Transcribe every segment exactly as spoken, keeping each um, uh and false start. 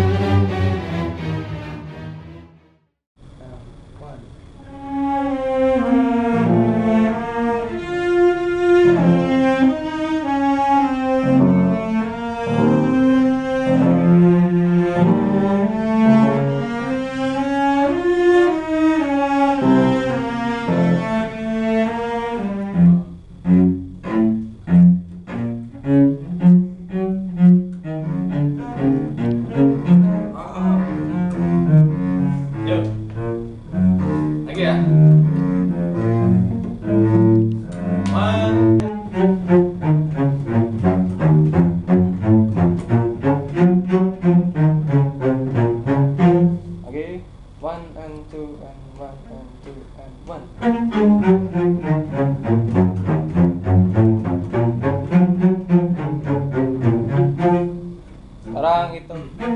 Sekarang itu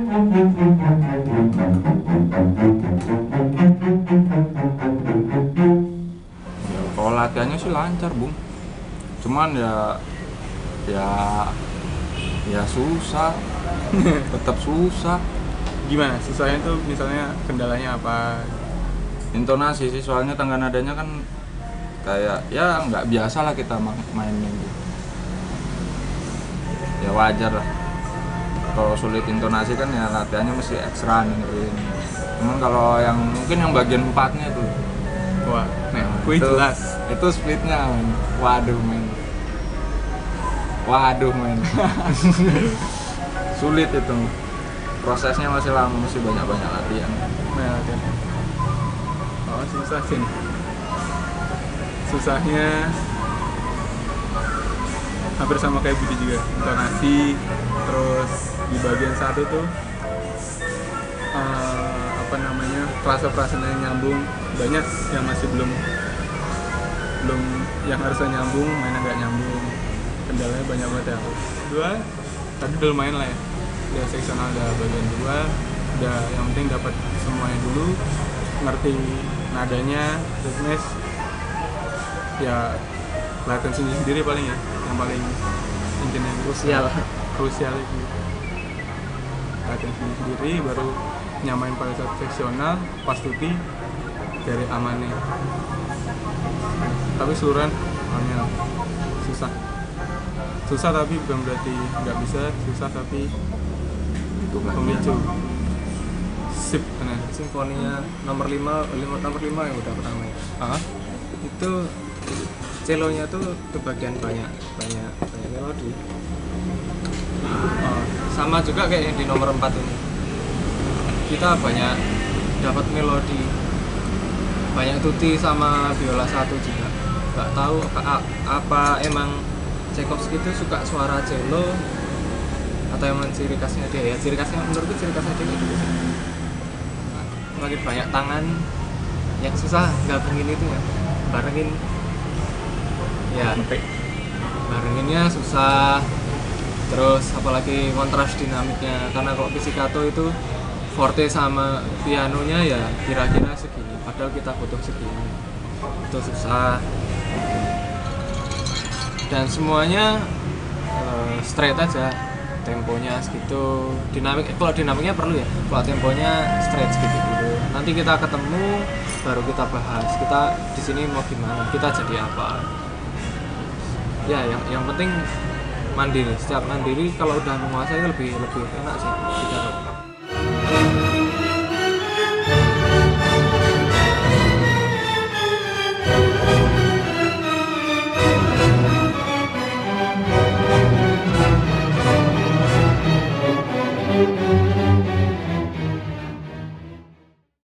ya, kalau latihannya sih lancar Bung, cuman ya ya ya susah tetap susah. Gimana susahnya tuh, misalnya kendalanya apa? Intonasi sih, soalnya tangga nadanya kan kayak ya nggak biasa lah kita mainin gitu. Ya wajar lah kalau sulit intonasi kan, ya latihannya mesti ekstra dengerin. Cuman kalau yang mungkin yang bagian empatnya tuh, Wah, nah, nah, gue itu, jelas. itu splitnya men. Waduh men, waduh men. Sulit itu, prosesnya masih lama, masih banyak-banyak latihan. Nah, oke. Oh, susah sih. Susahnya hampir sama kayak Budi juga, intonasi. Terus di bagian satu tuh uh, apa namanya, frasa-frasanya yang nyambung, banyak yang masih belum belum yang harusnya nyambung, mainnya nggak nyambung, kendalanya banyak banget ya. Dua tadi udah lumayan lah ya, udah seksional, udah bagian dua, udah yang penting dapat semuanya dulu, ngerti nadanya, ritmes, ya latihan sendiri sendiri paling ya, yang paling intinya krusial. krusial itu latihan sendiri sendiri baru nyamain pada saat seksional pas tuti dari amannya. Tapi seluruhan angel, susah susah tapi bukan berarti nggak bisa, susah tapi pemicu. Sip, benar. Simfoninya nomor lima, lima nomor lima yang udah pertama ya. Ah, Itu celonya tuh kebagian banyak banyak banyak melodi. oh, Sama juga kayak yang di nomor empat ini. Kita banyak dapat melodi, banyak tuti sama biola satu juga. Nggak tahu apa, apa emang Tchaikovsky itu suka suara cello atau emang ciri khasnya dia ya. Ciri khasnya menurutku ciri khasnya dia gitu sih. Makin banyak tangan yang susah gabungin itu ya, barengin ya, barenginnya susah. Terus apalagi kontras dinamiknya, karena kalau pizzicato itu forte sama pianonya ya kira-kira segini, padahal kita butuh segini, itu susah. Dan semuanya uh, straight aja, temponya segitu, dinamik. Kalau dinamiknya perlu ya, kalau temponya straight segitu dulu. Nanti kita ketemu baru kita bahas, kita di sini mau gimana, kita jadi apa. Ya yang yang penting mandiri, setiap mandiri kalau udah menguasai lebih lebih enak sih kita.